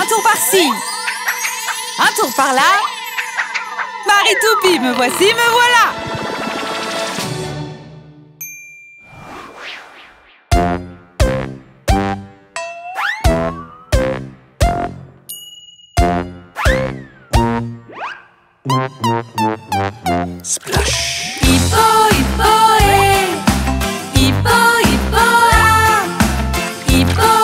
Un tour par-ci. Un tour par-là. Marie Toupie, me voici, me voilà. Splash. Hippo, hippo, eh. Hippo, hippo, ah. Hippo,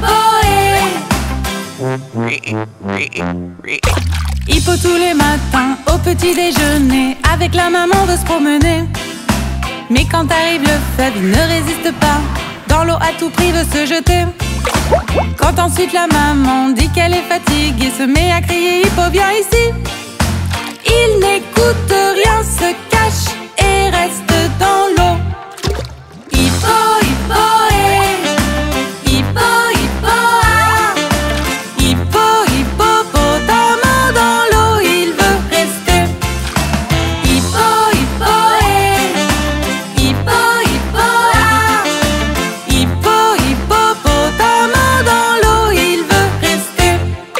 hippo, eh. Hippo tous les matins au petit déjeuner. Avec la maman veut se promener. Mais quand arrive le fleuve, il ne résiste pas. Dans l'eau à tout prix veut se jeter. Quand ensuite la maman dit qu'elle est fatiguée, se met à crier Hippo viens ici. Il n'écoute rien, se cache et reste dans l'eau. Hippo, hippo, eh. Hippo, hippo, ah. Hippo, hippopotame dans l'eau, il veut rester. Hippo, hippo, eh. Hippo, hippo, ah. Hippo, hippopotame dans l'eau, il veut rester.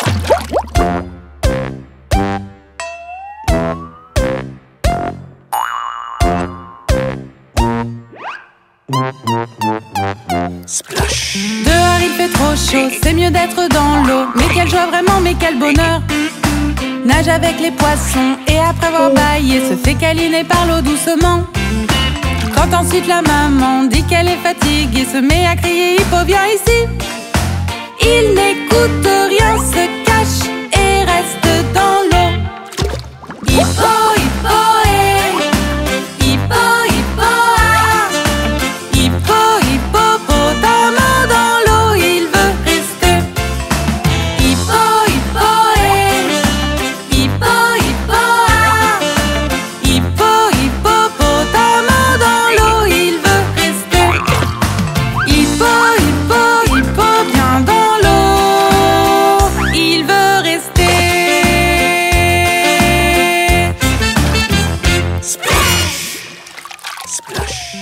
Splash. Dehors il fait trop chaud, c'est mieux d'être dans l'eau. Mais quelle joie vraiment, mais quel bonheur. Nage avec les poissons et après avoir bâillé se fait câliner par l'eau doucement. Quand ensuite la maman dit qu'elle est fatiguée, se met à crier Hippo viens ici. Il n'écoute rien, se cache et reste dans l'eau. Hippo, hippo, eh. Hippo, hippo, ah. Hippo, hippopotame dans l'eau, il veut rester. Hippo, hippo, eh. Hippo, hippo, ah. Hippo, hippopotame dans l'eau, il veut rester. Hippo, hippo, hippo, bien dans l'eau, il veut rester. Splash. Splash.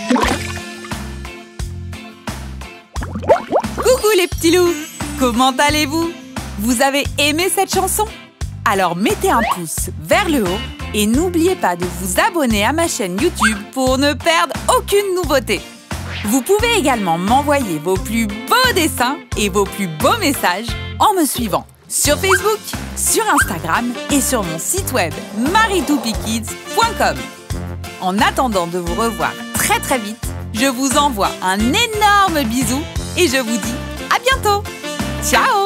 Coucou les petits loups, comment allez-vous? Vous avez aimé cette chanson? Alors mettez un pouce vers le haut et n'oubliez pas de vous abonner à ma chaîne YouTube pour ne perdre aucune nouveauté. Vous pouvez également m'envoyer vos plus beaux dessins et vos plus beaux messages en me suivant sur Facebook, sur Instagram et sur mon site web marietoupikids.com. En attendant de vous revoir très très vite, je vous envoie un énorme bisou et je vous dis à bientôt. Ciao!